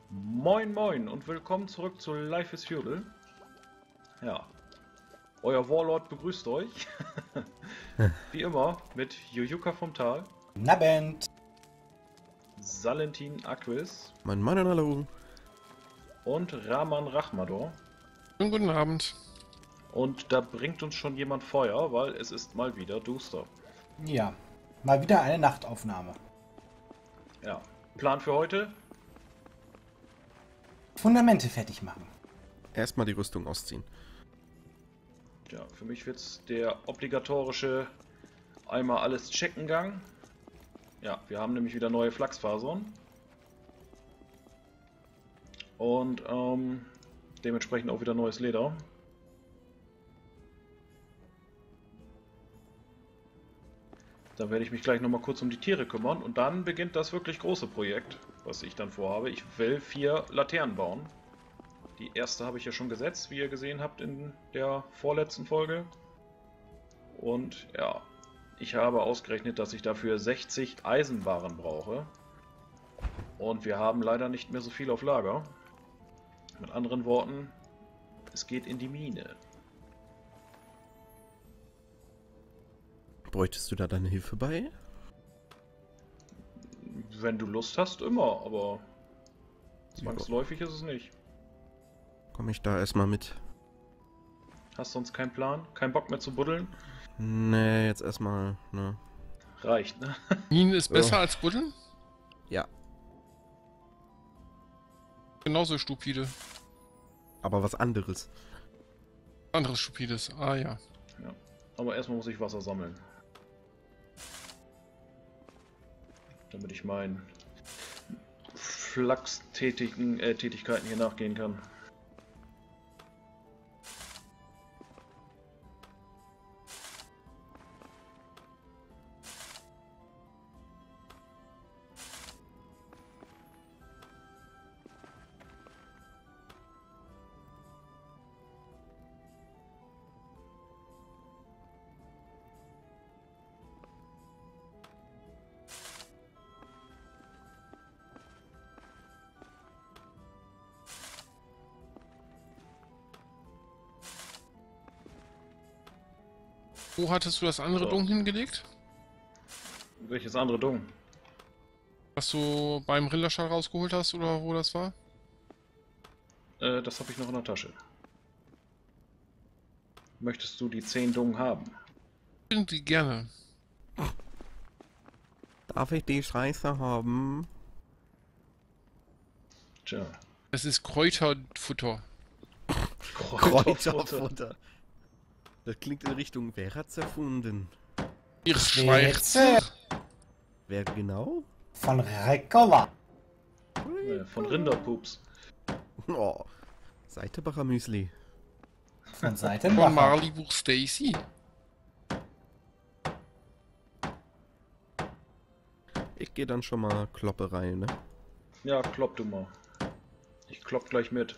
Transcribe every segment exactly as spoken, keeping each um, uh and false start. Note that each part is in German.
Moin moin und willkommen zurück zu Life is Feudal. Ja, euer Warlord begrüßt euch. Wie immer mit Jujuka vom Tal. Nabend. Salentin Aquis. Mein Mann, hallo. Und Rahman Rachmador. Schönen guten Abend. Und da bringt uns schon jemand Feuer, weil es ist mal wieder duster. Ja, mal wieder eine Nachtaufnahme. Ja, Plan für heute? Fundamente fertig machen. Erstmal die Rüstung ausziehen. Ja, für mich wird es der obligatorische einmal alles checken Gang. Ja, wir haben nämlich wieder neue Flachsfasern. Und ähm, dementsprechend auch wieder neues Leder. Da werde ich mich gleich nochmal kurz um die Tiere kümmern und dann beginnt das wirklich große Projekt, was ich dann vorhabe. Ich will vier Laternen bauen. Die erste habe ich ja schon gesetzt, wie ihr gesehen habt in der vorletzten Folge. Und ja, ich habe ausgerechnet, dass ich dafür sechzig Eisenbarren brauche. Und wir haben leider nicht mehr so viel auf Lager. Mit anderen Worten, es geht in die Mine. Bräuchtest du da deine Hilfe bei? Wenn du Lust hast, immer, aber zwangsläufig ist es nicht. Komme ich da erstmal mit? Hast sonst keinen Plan? Kein Bock mehr zu buddeln? Nee, jetzt erstmal, ne. Reicht, ne? Minen ist besser Oh. als Buddeln? Ja, Genauso stupide. aber was anderes. Anderes stupides. Ah ja. Ja. Aber erstmal muss ich Wasser sammeln. Damit ich meinen Flachstätigen äh, Tätigkeiten hier nachgehen kann. Wo hattest du das andere So. Dung hingelegt? Welches andere Dung? Was du beim Rinderstall rausgeholt hast oder wo das war? Äh, das habe ich noch in der Tasche. Möchtest du die zehn Dung haben? Irgendwie gerne. Darf ich die Scheiße haben? Tja. Es ist Kräuterfutter. Kräuterfutter. Das klingt in Richtung, wer hat's erfunden? Ihr Schwärze. Schweizer. Wer genau? Von Rekola. Äh, von Rinderpups. Oh, Seitebacher Müsli. Von Von Seitenbacher. Marleybuch Stacy. Ich gehe dann schon mal Kloppe rein, ne? Ja, klopp du mal. Ich klopp gleich mit.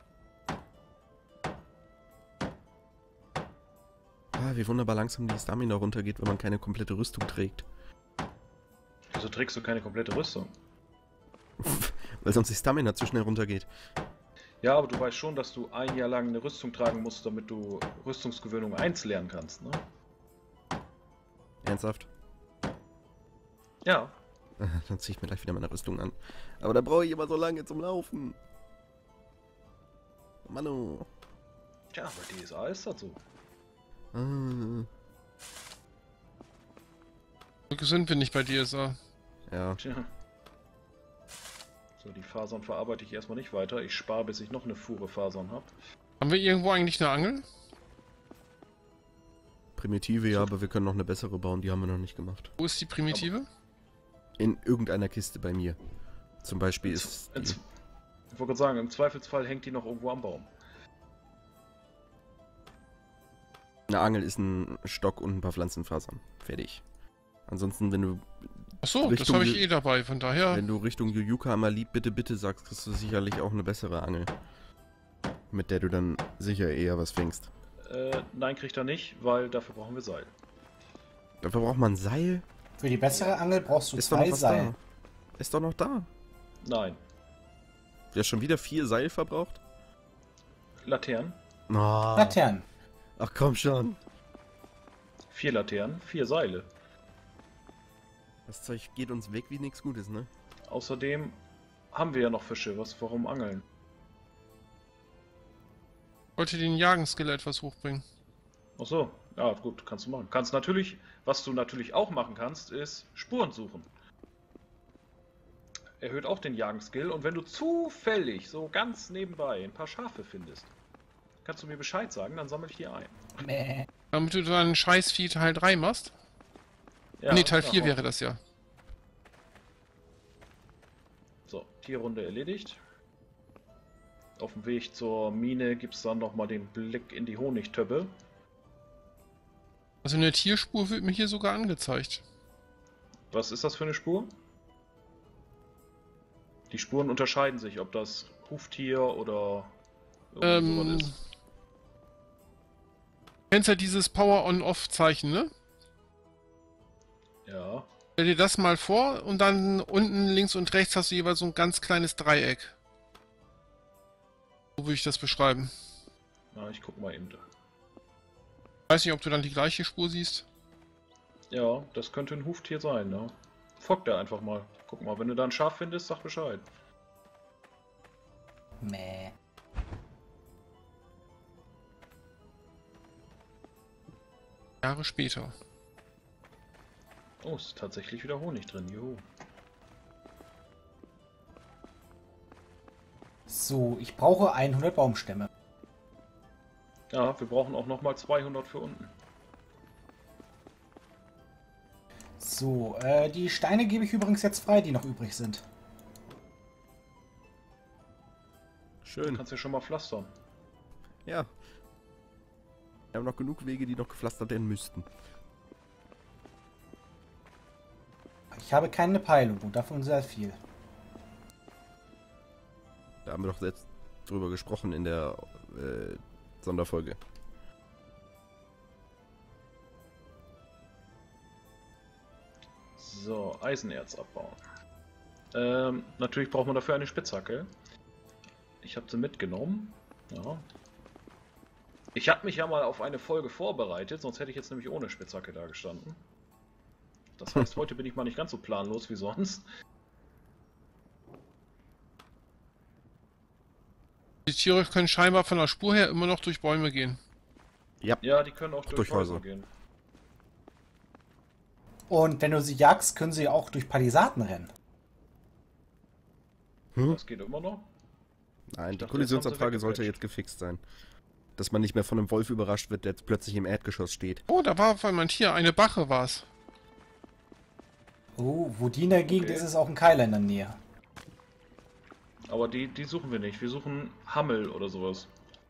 Ah, wie wunderbar langsam die Stamina runtergeht, wenn man keine komplette Rüstung trägt. Wieso trägst du keine komplette Rüstung? Weil sonst die Stamina zu schnell runtergeht. Ja, aber du weißt schon, dass du ein Jahr lang eine Rüstung tragen musst, damit du Rüstungsgewöhnung eins lernen kannst, ne? Ernsthaft? Ja. Dann ziehe ich mir gleich wieder meine Rüstung an. Aber da brauche ich immer so lange zum Laufen. Manu. Tja, bei D S A ist das so. Ah, So sind wir nicht bei dir, so. ja. Tja. So, die Fasern verarbeite ich erstmal nicht weiter. Ich spare, bis ich noch eine Fuhre Fasern habe. Haben wir irgendwo eigentlich eine Angel? Primitive, ja, aber wir können noch eine bessere bauen. Die haben wir noch nicht gemacht. Wo ist die Primitive? In irgendeiner Kiste bei mir. Zum Beispiel In ist in die, Z- Ich wollte gerade sagen, im Zweifelsfall hängt die noch irgendwo am Baum. eine Angel ist ein Stock und ein paar Pflanzenfasern. Fertig. Ansonsten, wenn du Achso, das Richtung habe ich Ju- eh dabei, von daher. wenn du Richtung Jujuka mal lieb bitte bitte sagst, kriegst du sicherlich auch eine bessere Angel. Mit der du dann sicher eher was fängst. Äh, nein, kriegt er nicht, weil dafür brauchen wir Seil. Dafür braucht man ein Seil. Für die bessere Angel brauchst du Ist doch noch zwei was Seile. da. Ist doch noch da. Nein. Der schon wieder vier Seil verbraucht? Laternen. Oh. Laternen. Ach komm schon. Vier Laternen, vier Seile. Das Zeug geht uns weg wie nichts Gutes, ne? Außerdem haben wir ja noch Fische. Was, warum angeln? Ich wollte den Jagenskill etwas hochbringen. Ach so, ja gut, kannst du machen. Kannst natürlich, was du natürlich auch machen kannst, ist Spuren suchen. Erhöht auch den Jagenskill und wenn du zufällig so ganz nebenbei ein paar Schafe findest, kannst du mir Bescheid sagen, dann sammle ich die ein. Mäh. Damit du dann Scheißvieh Teil drei machst? Ja, Ne, Teil ja, vier auch. wäre das ja. So, Tierrunde erledigt. Auf dem Weg zur Mine gibt es dann nochmal den Blick in die Honigtöpfe. Also eine Tierspur wird mir hier sogar angezeigt. Was ist das für eine Spur? Die Spuren unterscheiden sich, ob das Huftier oder irgendwie Ähm, sowas ist. Du kennst ja dieses Power-on-Off-Zeichen, ne? Ja, Stell dir das mal vor und dann unten links und rechts hast du jeweils so ein ganz kleines Dreieck. So würde ich das beschreiben. na, ich guck mal eben. Weiß nicht, ob du dann die gleiche Spur siehst. Ja, das könnte ein Huftier sein, ne? Folgt der einfach mal. Guck mal, wenn du da ein Schaf findest, sag Bescheid. Mäh. Jahre später. Oh, ist tatsächlich wieder Honig drin, juhu. So, ich brauche hundert Baumstämme. Ja, wir brauchen auch nochmal zweihundert für unten. So, äh, die Steine gebe ich übrigens jetzt frei, die noch übrig sind. Schön. Kannst ja schon mal pflastern. Ja. Wir haben noch genug Wege, die noch gepflastert werden müssten. Ich habe keine Peilung und davon sehr viel. Da haben wir doch jetzt drüber gesprochen in der äh, Sonderfolge. So, Eisenerz abbauen. Ähm, natürlich braucht man dafür eine Spitzhacke. Ich habe sie mitgenommen. Ja. Ich habe mich ja mal auf eine Folge vorbereitet, sonst hätte ich jetzt nämlich ohne Spitzhacke da gestanden. Das heißt, heute bin ich mal nicht ganz so planlos wie sonst. Die Tiere können scheinbar von der Spur her immer noch durch Bäume gehen. Ja. Ja, die können auch durch, durch Häuser Häuser. gehen. Und wenn du sie jagst, können sie auch durch Palisaden rennen. Hm? Das geht immer noch. Nein, die dachte, Kollisionsabfrage jetzt haben sie sollte jetzt gefixt sein. Dass man nicht mehr von einem Wolf überrascht wird, der jetzt plötzlich im Erdgeschoss steht. Oh, da war auf einmal ein Tier. Eine Bache war's. Oh, wo die in der Gegend Okay. ist, ist auch ein Keiler in der Nähe. Aber die, die suchen wir nicht. Wir suchen Hammel oder sowas.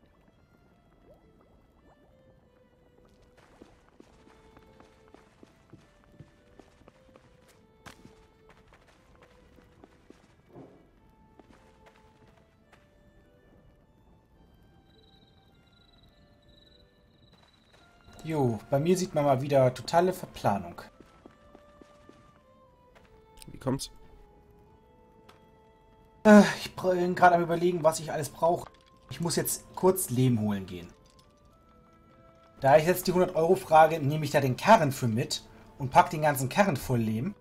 Jo, bei mir sieht man mal wieder totale Verplanung. Wie kommt's? Äh, ich bin gerade am Überlegen, was ich alles brauche. Ich muss jetzt kurz Lehm holen gehen. Da ich jetzt die hundert Euro frage, nehme ich da den Karren für mit und pack den ganzen Karren voll Lehm.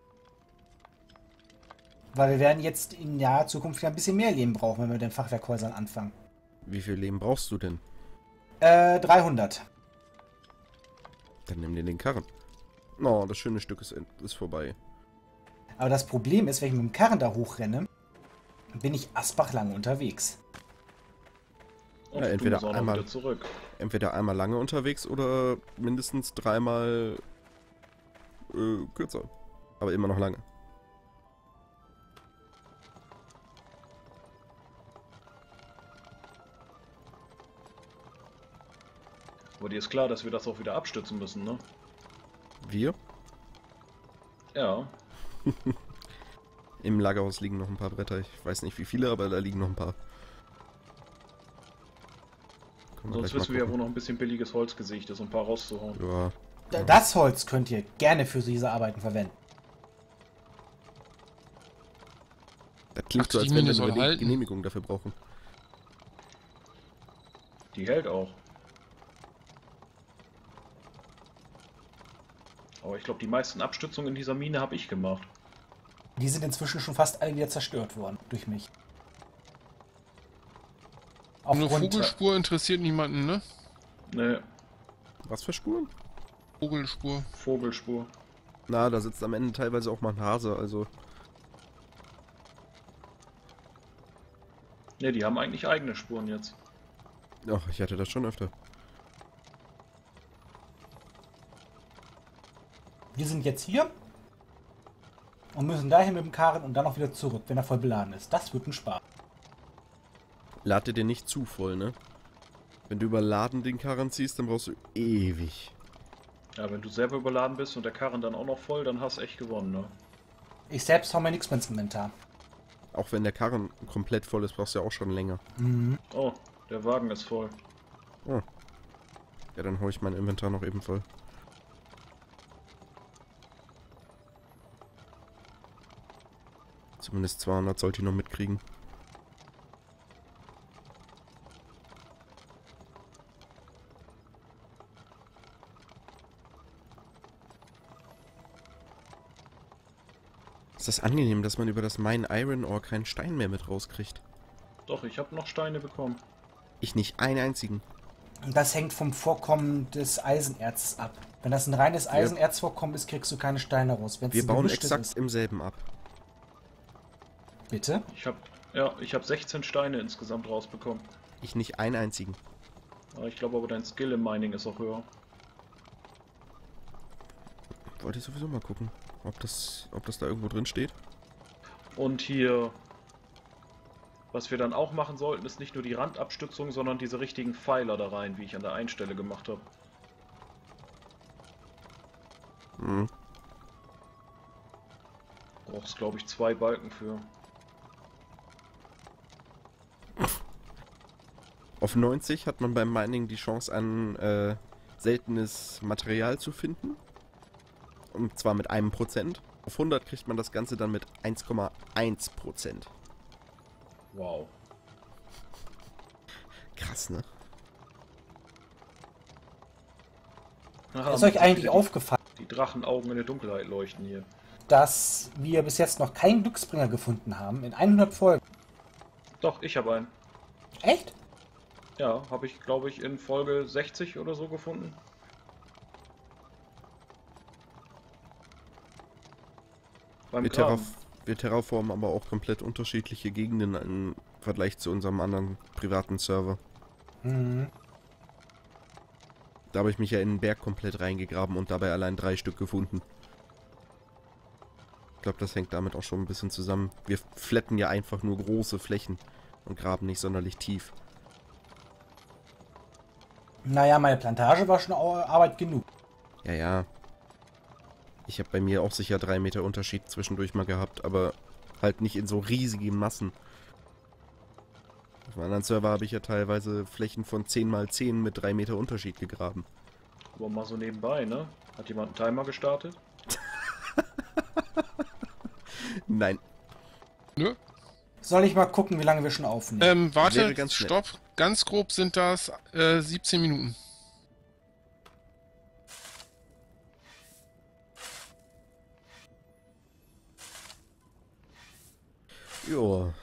Weil wir werden jetzt in naher Zukunft ja ein bisschen mehr Lehm brauchen, wenn wir mit den Fachwerkhäusern anfangen. Wie viel Leben brauchst du denn? Äh, dreihundert. Dann nimm dir den Karren. Oh, das schöne Stück ist, ist vorbei. Aber das Problem ist, wenn ich mit dem Karren da hochrenne, bin ich Asbach lange unterwegs. Und Ja, du entweder musst auch noch einmal- wieder zurück. Entweder einmal lange unterwegs oder mindestens dreimal äh, kürzer. Aber immer noch lange. Aber dir ist klar, dass wir das auch wieder abstützen müssen, ne? Wir? Ja. Im Lagerhaus liegen noch ein paar Bretter. Ich weiß nicht wie viele, aber da liegen noch ein paar. Können wir Sonst gleich mal wissen wir ja, wo gucken. noch ein bisschen billiges Holz gesiegt ist, um ein paar rauszuhauen. Ja. D- Das Holz könnt ihr gerne für diese Arbeiten verwenden. Das klingt Ach, so, die als wenn Mine wir soll eine halten. Genehmigung dafür brauchen. Die hält auch. Aber ich glaube, die meisten Abstützungen in dieser Mine habe ich gemacht. Die sind inzwischen schon fast alle wieder zerstört worden durch mich. Eine Aufgrund, Vogelspur interessiert niemanden, ne? Ne, Was für Spuren? Vogelspur. Vogelspur. Na, da sitzt am Ende teilweise auch mal ein Hase, also... Ne, die haben eigentlich eigene Spuren jetzt. Ach, ich hatte das schon öfter. wir sind jetzt hier und müssen dahin mit dem Karren und dann auch wieder zurück, wenn er voll beladen ist. Das wird ein Spaß. Lade dir nicht zu voll, ne? Wenn du überladen den Karren ziehst, dann brauchst du ewig. Ja, wenn du selber überladen bist und der Karren dann auch noch voll, dann hast du echt gewonnen, ne? Ich selbst hau mir nichts mehr ins Inventar. Auch wenn der Karren komplett voll ist, brauchst du ja auch schon länger. Mhm. Oh, der Wagen ist voll. Oh. Ja, dann hole ich mein Inventar noch eben voll. Zumindest zweihundert sollte ich noch mitkriegen. Ist das angenehm, dass man über das Mine Iron Ore keinen Stein mehr mit rauskriegt? Doch, ich habe noch Steine bekommen. Ich nicht einen einzigen. Und das hängt vom Vorkommen des Eisenerzes ab. Wenn das ein reines Eisenerzvorkommen ist, kriegst du keine Steine raus. Wenn's Wir ein bauen gemischtes exakt ist. im selben ab. Bitte? Ich habe ja, ich habe sechzehn Steine insgesamt rausbekommen. Ich nicht einen einzigen. Aber ich glaube aber dein Skill im Mining ist auch höher. Wollte ich sowieso mal gucken, ob das, ob das da irgendwo drin steht. Und hier, was wir dann auch machen sollten, ist nicht nur die Randabstützung, sondern diese richtigen Pfeiler da rein, wie ich an der einen Stelle gemacht habe. Hm. Brauchst, glaube ich, zwei Balken für. Auf neunzig hat man beim Mining die Chance, ein äh, seltenes Material zu finden. Und zwar mit einem Prozent. Auf hundert kriegt man das Ganze dann mit eins Komma eins Prozent. Wow. Krass, ne? Aha, Ist euch eigentlich die, aufgefallen, Die Drachenaugen in der Dunkelheit leuchten hier. dass wir bis jetzt noch keinen Glücksbringer gefunden haben in hundert Folgen? Doch, ich habe einen. Echt? Ja, habe ich, glaube ich, in Folge sechzig oder so gefunden. Beim Wir, Graben. terraf wir terraformen aber auch komplett unterschiedliche Gegenden im Vergleich zu unserem anderen privaten Server. Mhm. Da habe ich mich ja in den Berg komplett reingegraben und dabei allein drei Stück gefunden. Ich glaube, das hängt damit auch schon ein bisschen zusammen. Wir flatten ja einfach nur große Flächen und graben nicht sonderlich tief. Naja, meine Plantage war schon Au- Arbeit genug. Ja, ja. Ich habe bei mir auch sicher drei Meter Unterschied zwischendurch mal gehabt, aber halt nicht in so riesigen Massen. Auf einem anderen Server habe ich ja teilweise Flächen von zehn mal zehn mit drei Meter Unterschied gegraben. Aber mal so nebenbei, ne? Hat jemand einen Timer gestartet? Nein. Nö. Soll ich mal gucken, wie lange wir schon aufnehmen? Ähm, warte, Wäre ganz nett. stopp. Ganz grob sind das äh, siebzehn Minuten. Joa.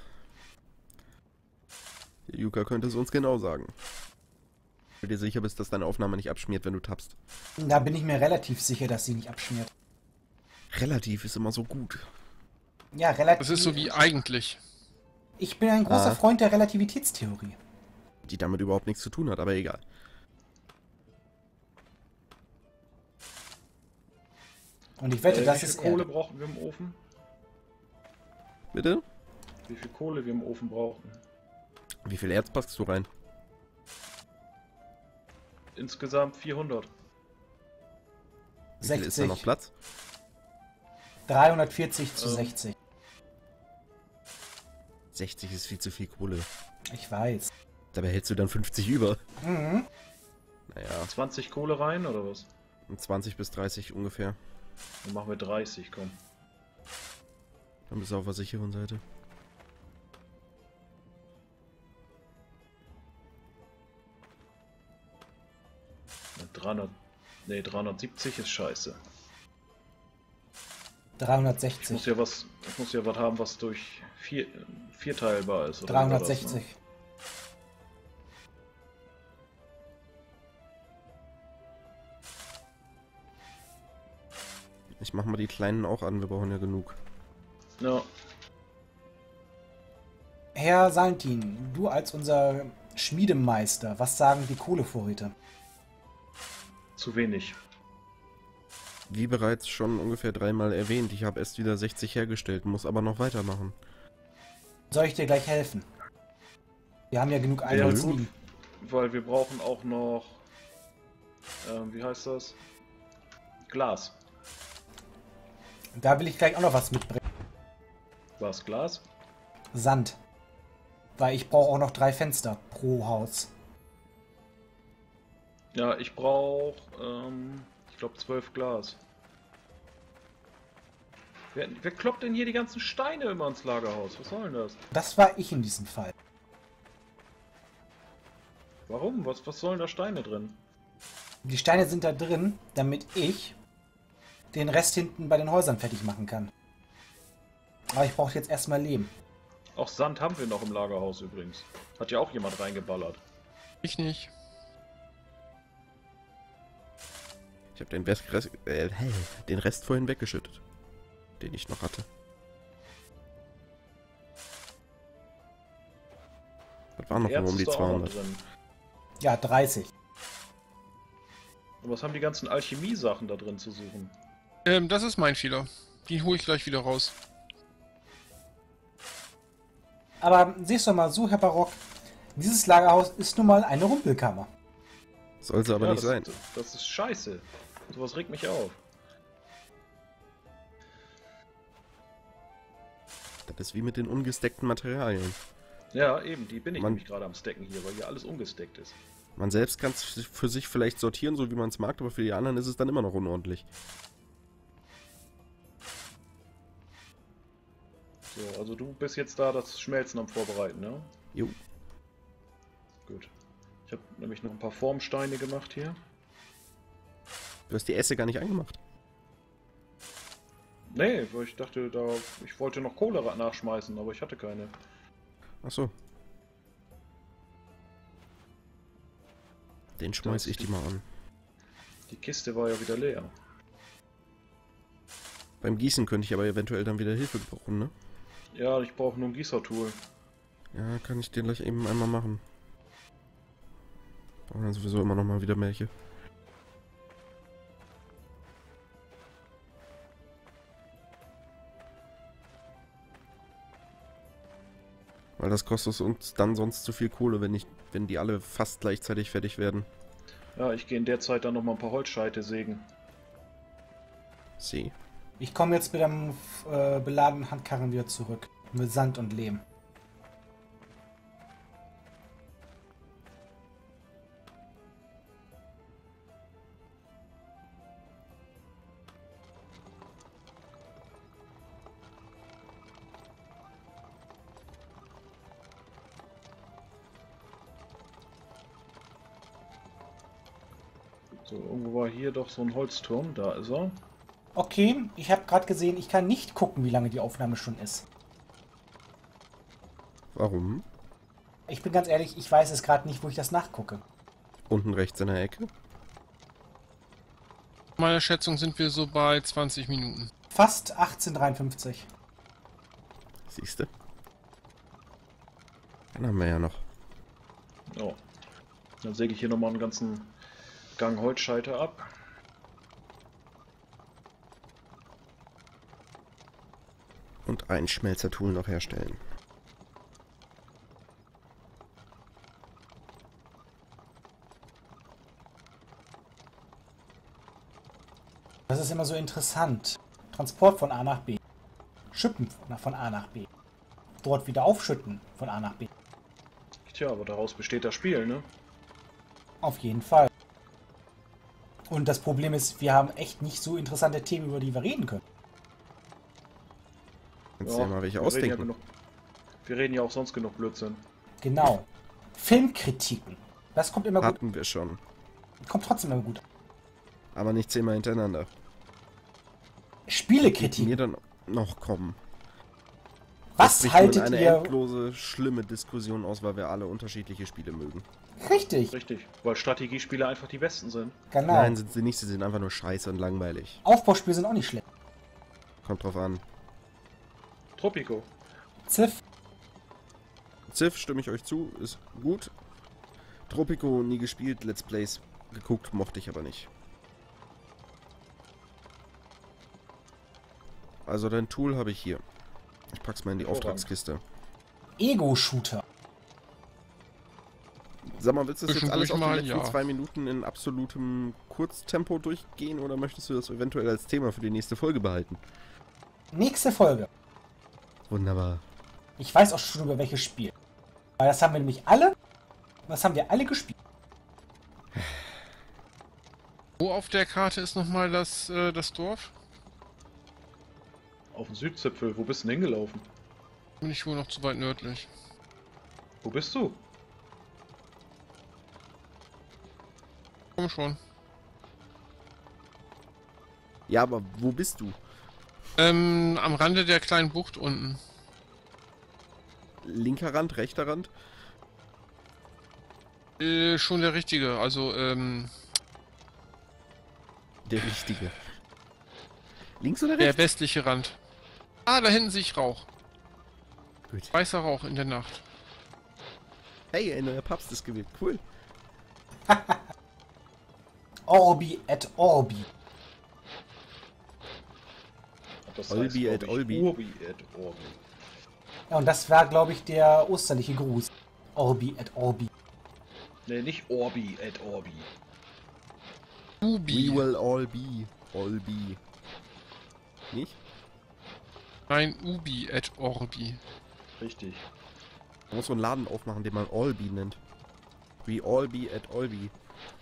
Der Yuka könnte es uns genau sagen. Wenn du dir sicher bist, dass deine Aufnahme nicht abschmiert, wenn du tappst. Da bin ich mir relativ sicher, dass sie nicht abschmiert. Relativ ist immer so gut. Ja, relativ. Das ist so wie eigentlich. Ich bin ein großer Ah. Freund der Relativitätstheorie. Die damit überhaupt nichts zu tun hat, aber egal. Und ich wette, Äh, das wie viel ist Kohle Erde. brauchen wir im Ofen? Bitte? Wie viel Kohle wir im Ofen brauchen? Wie viel Erz packst du rein? Insgesamt vierhundert. Wie viel ist da noch sechzig. Platz? dreihundertvierzig zu Ähm. sechzig. sechzig ist viel zu viel Kohle. Ich weiß. Dabei hältst du dann fünfzig über. Mhm. Naja, zwanzig Kohle rein oder was? zwanzig bis dreißig ungefähr. Dann machen wir dreißig, komm. Dann bist du auf der sicheren Seite. dreihundert. Ne, dreihundertsiebzig ist scheiße. Ich dreihundertsechzig. muss ja was, ich muss ja was haben, was durch vier, vierteilbar ist. Oder dreihundertsechzig. war das, ne? Ich mach mal die kleinen auch an, wir brauchen ja genug. Ja. Herr Salentin, du als unser Schmiedemeister, was sagen die Kohlevorräte? Zu wenig. Wie bereits schon ungefähr dreimal erwähnt, ich habe erst wieder sechzig hergestellt, muss aber noch weitermachen. Soll ich dir gleich helfen? Wir haben ja genug Ja, Eiweiß gut, liegen. weil wir brauchen auch noch, ähm, wie heißt das? Glas. Da will ich gleich auch noch was mitbringen. Was, Glas? Sand. Weil ich brauche auch noch drei Fenster pro Haus. Ja, ich brauche, ähm, ich glaube zwölf Glas. Wer, wer kloppt denn hier die ganzen Steine immer ins Lagerhaus? Was soll denn das? Das war ich in diesem Fall. Warum? Was, was sollen da Steine drin? Die Steine sind da drin, damit ich den Rest hinten bei den Häusern fertig machen kann. Aber ich brauche jetzt erstmal Lehm. Auch Sand haben wir noch im Lagerhaus übrigens. Hat ja auch jemand reingeballert. Ich nicht. Ich habe den, Rest- äh, den Rest vorhin weggeschüttet, den ich noch hatte. Das waren noch Erz nur um die ist da auch noch zweihundert. drin. Ja, dreißig. Und was haben die ganzen Alchemie-Sachen da drin zu suchen? Ähm, das ist mein Fehler. Die hole ich gleich wieder raus. Aber siehst du mal so, Herr Barock, dieses Lagerhaus ist nun mal eine Rumpelkammer. Soll sie aber Ja, nicht das, sein. Das ist scheiße. Sowas regt mich auf. Das ist wie mit den ungesteckten Materialien. Ja, eben, die bin ich Man- nämlich gerade am Stecken hier, weil hier alles ungesteckt ist. Man selbst kann es für sich vielleicht sortieren, so wie man es mag, aber für die anderen ist es dann immer noch unordentlich. So, also du bist jetzt da das Schmelzen am Vorbereiten, ne? Jo. Gut. Ich habe nämlich noch ein paar Formsteine gemacht hier. Du hast die Esse gar nicht angemacht. Nee, weil ich dachte, da ich wollte noch Kohle ra- nachschmeißen, aber ich hatte keine. Ach so. Den schmeiß Das ich ist die mal an. Die Kiste war ja wieder leer. Beim Gießen könnte ich aber eventuell dann wieder Hilfe brauchen, ne? Ja, ich brauche nur ein Gießertool. Ja, kann ich den gleich eben einmal machen. Brauchen dann sowieso immer noch mal wieder welche. Weil das kostet uns dann sonst zu viel Kohle, wenn, ich, wenn die alle fast gleichzeitig fertig werden. Ja, ich gehe in der Zeit dann noch mal ein paar Holzscheite sägen. Sie. Ich komme jetzt mit einem äh, beladenen Handkarren wieder zurück. Mit Sand und Lehm. So, irgendwo war hier doch so ein Holzturm. Da ist er. Okay, ich habe gerade gesehen, ich kann nicht gucken, wie lange die Aufnahme schon ist. Warum? Ich bin ganz ehrlich, ich weiß es gerade nicht, wo ich das nachgucke. Unten rechts in der Ecke. Meiner Schätzung sind wir so bei zwanzig Minuten. Fast achtzehn Uhr dreiundfünfzig. Siehste. Dann haben wir ja noch. Oh. Dann säge ich hier nochmal einen ganzen Gang Holzscheite ab. Und ein Schmelzertool noch herstellen. Das ist immer so interessant. Transport von A nach B. Schippen von A nach B. Dort wieder aufschütten von A nach B. Tja, aber daraus besteht das Spiel, ne? Auf jeden Fall. Und das Problem ist, wir haben echt nicht so interessante Themen, über die wir reden können. Kannst du ja mal welche wir reden ja, ausdenken. genug, wir reden ja auch sonst genug Blödsinn. Genau. Filmkritiken. Das kommt immer gut. Hatten wir schon. Kommt trotzdem immer gut. Aber nicht zehnmal hintereinander. Die Spielekritik. mir dann noch kommen. Was bricht haltet nun eine ihr... endlose, schlimme Diskussion aus, weil wir alle unterschiedliche Spiele mögen. Richtig, Richtig, weil Strategiespiele einfach die besten sind. genau. Nein, sind sie nicht, sie sind einfach nur scheiße und langweilig. Aufbauspiele sind auch nicht schlecht. Kommt drauf an. Tropico. Ziff, Civ, stimme ich euch zu, ist gut. Tropico nie gespielt, Let's Plays geguckt, mochte ich aber nicht. Also dein Tool habe ich hier. Ich pack's mal in die Hervorragend. Auftragskiste. Ego-Shooter. Sag mal, willst du das jetzt alles Zwischendurch auf die mal, letzten ja. zwei Minuten in absolutem Kurztempo durchgehen oder möchtest du das eventuell als Thema für die nächste Folge behalten? Nächste Folge. Wunderbar. Ich weiß auch schon über welches Spiel. Weil das haben wir nämlich alle. Das haben wir alle gespielt. Wo auf der Karte ist nochmal das, äh, das Dorf? Auf dem Südzipfel. Wo bist du denn hingelaufen? Bin ich wohl noch zu weit nördlich. Wo bist du? Komm schon. Ja, aber wo bist du? Ähm, am Rande der kleinen Bucht unten. Linker Rand, rechter Rand? Äh, schon der richtige, also, ähm, Der richtige. Links oder der rechts? westliche Rand. Ah, da hinten sehe ich Rauch. Gut. Weißer Rauch in der Nacht. Hey, ein neuer Papst ist gewählt. Cool. Orbi et Orbi. Das Olbi glaub et ich, Olbi. Urbi et Orbi. Ja, und das war, glaube ich, der osterliche Gruß. Orbi et Orbi. Ne, nicht Orbi et Orbi. Ubi. We will all be. All be. Nicht? Nein, Ubi et Orbi. Richtig. Man muss so einen Laden aufmachen, den man all be nennt. We all be at all be.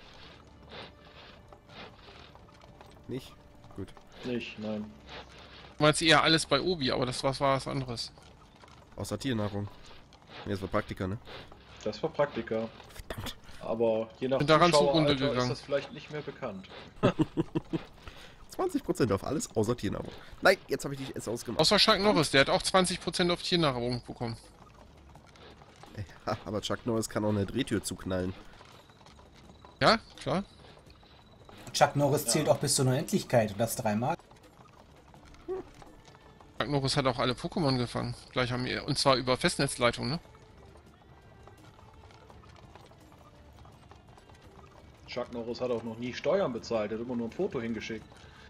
Nicht? Gut. Nicht, nein. Du meinst eher alles bei Obi, aber das was war was anderes. Außer Tiernahrung. Nee, das war Praktiker, ne? Das war Praktika. Verdammt. Aber je nach Bin daran zugrunde Zuschaueralter ist gegangen. das vielleicht nicht mehr bekannt. zwanzig Prozent auf alles außer Tiernahrung. Nein, jetzt habe ich dich S ausgemacht. Außer Chuck Norris, der hat auch zwanzig Prozent auf Tiernahrung bekommen. Ja, aber Chuck Norris kann auch eine Drehtür zuknallen. Ja, klar. Chuck Norris Ja. zählt auch bis zur Unendlichkeit und das dreimal. Chuck Norris hat auch alle Pokémon gefangen. Gleich haben wir, und zwar über Festnetzleitung, ne? Chuck Norris hat auch noch nie Steuern bezahlt, er hat immer nur ein Foto hingeschickt.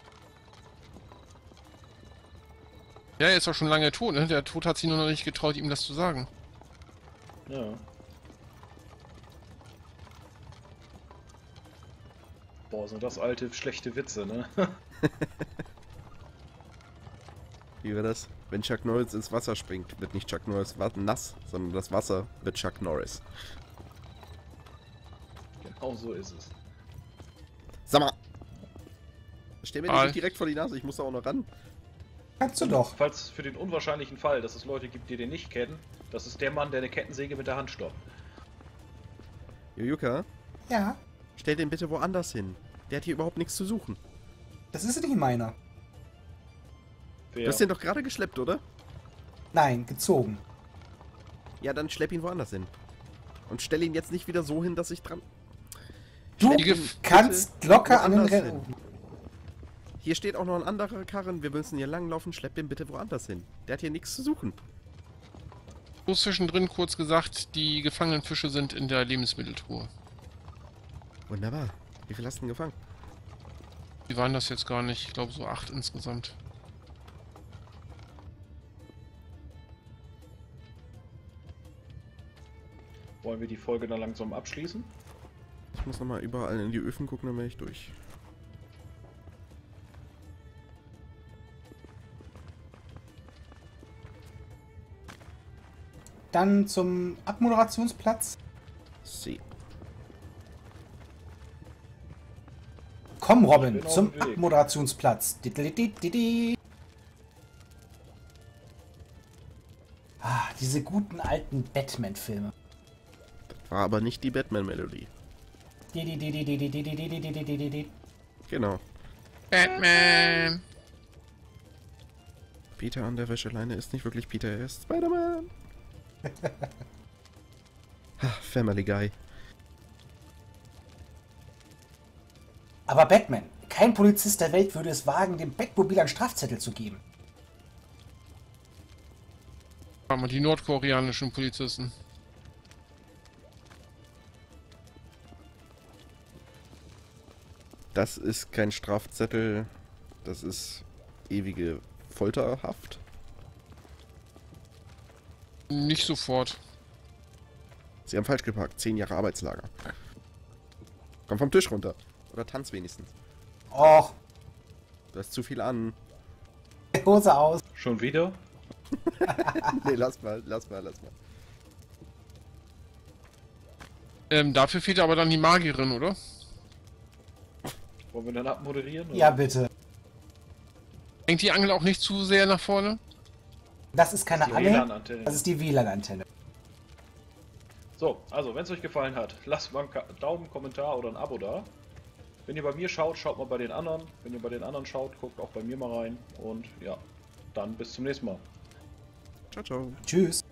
Ja, er ist auch schon lange tot, ne? Der Tod hat sich nur noch nicht getraut, ihm das zu sagen. Ja. Boah, sind das alte, schlechte Witze, ne? Wie war das? Wenn Chuck Norris ins Wasser springt, wird nicht Chuck Norris wa- nass, sondern das Wasser wird Chuck Norris. Genau so ist es. Sag mal! Stell mir den Hi. nicht direkt vor die Nase, ich muss da auch noch ran. Kannst du doch. Falls für den unwahrscheinlichen Fall, dass es Leute gibt, die den nicht kennen, das ist der Mann, der eine Kettensäge mit der Hand stoppt. Jojuka, Ja, stell den bitte woanders hin. Der hat hier überhaupt nichts zu suchen. das ist nicht meiner. Wer? Du hast den doch gerade geschleppt, oder? Nein, gezogen. Ja, dann schlepp ihn woanders hin. Und stell ihn jetzt nicht wieder so hin, dass ich dran... Du Schlepp ihn Gef- kannst bitte locker an den woanders Rennen. hin. Hier steht auch noch ein anderer Karren, wir müssen hier langlaufen, schlepp den bitte woanders hin. Der hat hier nichts zu suchen. So zwischendrin kurz gesagt, die gefangenen Fische sind in der Lebensmitteltruhe. Wunderbar. Wie viel hast du denn gefangen? Wie waren das jetzt gar nicht? Ich glaube so acht insgesamt. Wollen wir die Folge dann langsam abschließen? Ich muss nochmal überall in die Öfen gucken, dann wäre ich durch. Dann zum Abmoderationsplatz. See. Komm, Ich Robin, bin auf zum dem Weg. Abmoderationsplatz. Diddelidididi. Ah, diese guten alten Batman-Filme. War aber nicht die Batman-Melodie. Die, die, die, die, die, die, die, die, die, die, die, die, die, die. Genau. Batman! Peter an der Wäscheleine ist nicht wirklich Peter, er ist Spider-Man. Ha, Family Guy. Aber Batman, kein Polizist der Welt würde es wagen, dem Batmobil einen Strafzettel zu geben. Haben wir die nordkoreanischen Polizisten. Das ist kein Strafzettel, das ist ewige Folterhaft. Nicht sofort. Sie haben falsch geparkt, zehn Jahre Arbeitslager. Komm vom Tisch runter. Oder tanz wenigstens. Och, Du hast zu viel an. Hose aus. Schon wieder? Nee, lass mal, lass mal, lass mal. Ähm, dafür fehlt aber dann die Magierin, oder? Wollen wir dann abmoderieren? Ja, oder? bitte. Hängt die Angel auch nicht zu sehr nach vorne? Das ist keine Die Angel, W L A N-Antenne. das ist die W L A N-Antenne. So, also wenn es euch gefallen hat, lasst mal einen Ka- Daumen, Kommentar oder ein Abo da. Wenn ihr bei mir schaut, schaut mal bei den anderen. Wenn ihr bei den anderen schaut, guckt auch bei mir mal rein. Und ja, dann bis zum nächsten Mal. Ciao, ciao. Tschüss.